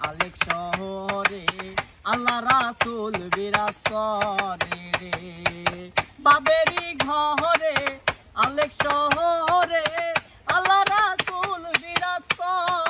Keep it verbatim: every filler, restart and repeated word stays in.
আলেক শহরে আল্লাহ রাসূল বিরাজ করে রে বাবেরি ঘরে আলেক শহরে আল্লাহ রাসূল বিরাজ করে।